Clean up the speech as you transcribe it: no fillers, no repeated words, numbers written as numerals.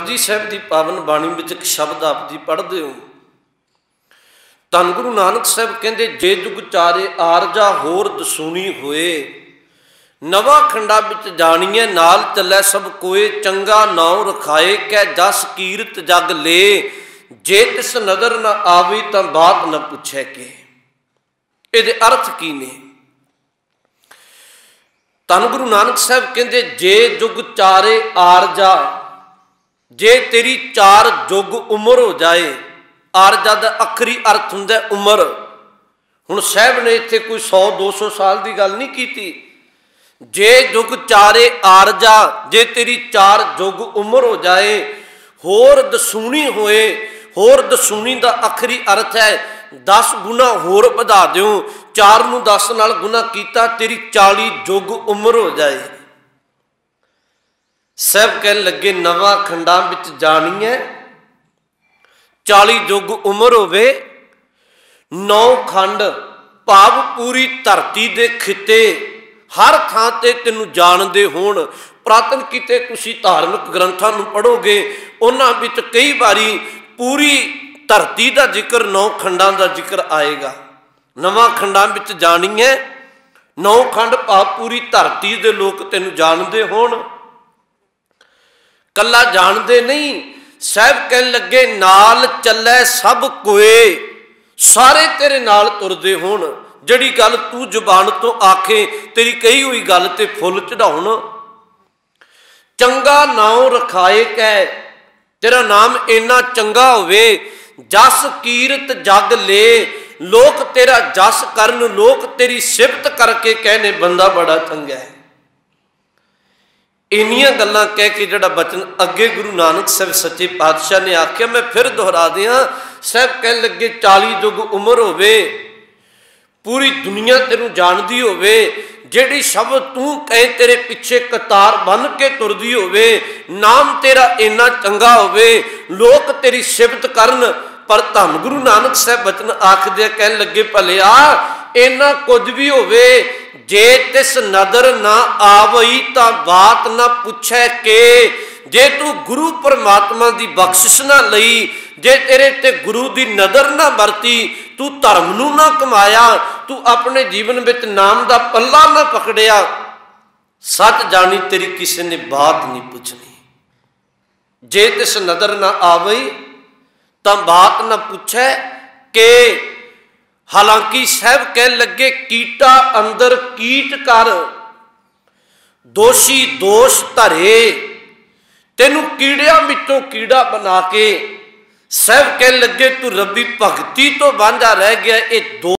जपजी साहिब की पावन बाणी में एक शब्द आप जी पढ़ते हो। धन गुरु नानक साहब कहते जे जुग चारे आरजा होर दसूनी होए, नवा खंडा बिच जानिए नाल चलै सब कोए, चंगा नाव रखाए कै जस कीरत जग ले, जे तिस नज़र न आवे तां बात न पुछे के। इहदे अर्थ की ने? धन गुरु नानक साहब कहते जे जुग चारे आरजा, जे तेरी चार जुग उम्र हो जाए, आरजा का आखिरी अर्थ हुंदा उम्र। हुण साहब ने इत्थे कोई 100-200 साल की गल नहीं की। जे जुग चारे आरजा, जे तेरी चार जुग उम्र हो जाए, होर दसूनी होए, होर दसूनी का आखिरी अर्थ है 10 गुना होर वधा दिओ, 4 नूं 10 नाल गुना कीता, तेरी 40 जुग उम्र हो जाए। साहब कह लगे नवा खंडा विच जानी है, 40 जुग उम्र होवे, 9 खंड भाव पूरी धरती दे खिते हर थां ते तैनूं जानदे होण। पुरातन किते तुसीं धार्मिक ग्रंथां नूं पढ़ोगे, उन्हां विच कई बारी पूरी धरती का जिक्र 9 खंडां का जिक्र आएगा। नवा खंडां विच जानी है, 9 खंड भाव पूरी धरती दे लोग तैनूं जानदे होण। कला जानते नहीं, साहब कह लगे नाल चलै सब कोए, सारे तेरे नाल तुरदे होण। जिहड़ी गल तू जुबान तो आखे, तेरी कही हुई गल ते फुल चढ़ाउण। चंगा नाम रखाए कै, तेरा नाम इन्ना चंगा होवे, जस कीरत जग ले, लोग तेरा जस करन, लोग तेरी सिफत करके कहने बंदा बड़ा चंगा है। इन्नियां गल्लां कह के जिहड़ा बचन अगे गुरु नानक साहब सच्चे पातशाह ने आख्या, मैं फिर दोहरा दियां। साहब कह लगे 40 जुग उम्र होवे, पूरी दुनिया तेनू जानदी होवे, जिहड़ी शब्द तू कहे तेरे पिछे कतार बन के तुरदी होवे, नाम तेरा इन्ना चंगा होवे, लोग तेरी सिफत करन। पर धन गुरु नानक साहब बचन आखदे कह लगे भलिया इन्ना कुछ भी होवे, जे तिस नदर ना आवई तां बात ना पुछे के। जे तू गुरु परमात्मा की बख्शिश ना लई, जे तेरे ते गुरु की नज़र ना वरती, तू धर्म नूं ना कमाया, तू अपने जीवन में नाम का पल्ला ना पकड़िया, सच जानी तेरी किसी ने बात नहीं पूछनी। जे तिस नज़र ना आवई तां बात ना पूछे के। हालांकि साहब कह लगे कीटा अंदर कीट कर, दोषी दोष धरे, तेनू कीड़िया विचों कीड़ा बना के। साहब कह लगे तू रब्बी भगती तो वांझा रह गया। ये दो